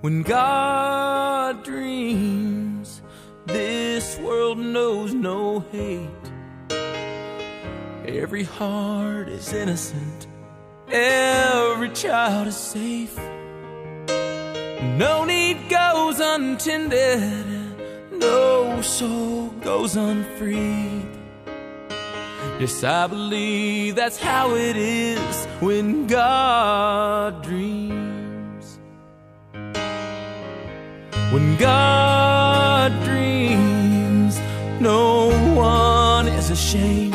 When God dreams, this world knows no hate. Every heart is innocent, every child is safe. No need goes untended, no soul goes unfreed. Yes, I believe that's how it is when God dreams. When God dreams, no one is ashamed.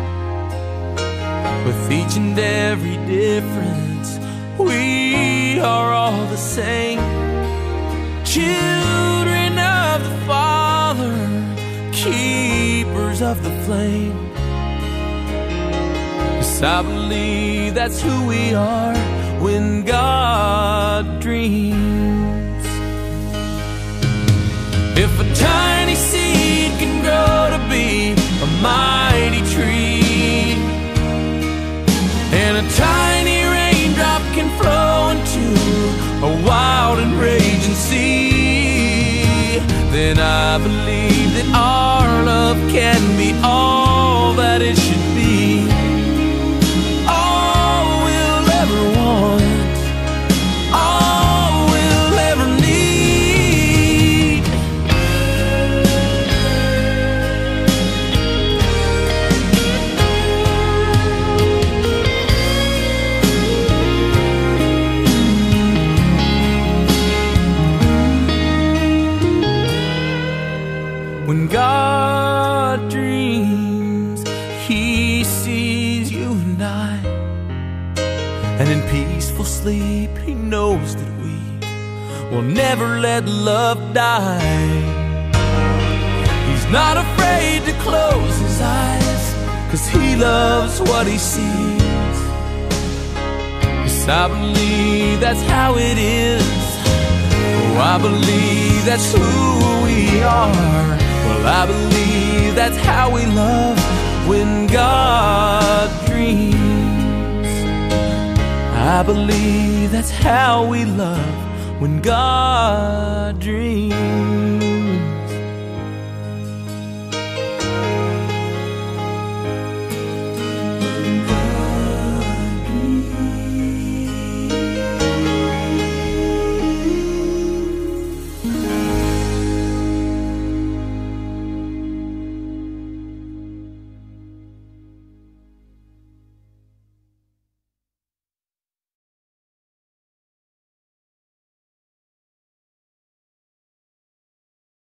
With each and every difference, we are all the same. Children of the Father, keepers of the flame. Yes, I believe that's who we are when God dreams. If a tiny seed can grow to be a mighty tree, and a tiny raindrop can flow into a wild and raging sea, then I believe that our love can be all that it should be. All we'll ever want, all we'll ever need. When God dreams, He sees you and I, and in peaceful sleep He knows that we will never let love die. He's not afraid to close His eyes, 'cause He loves what He sees. Yes, I believe that's how it is. Oh, I believe that's who we are. Well, I believe that's how we love when God dreams. I believe that's how we love when God dreams.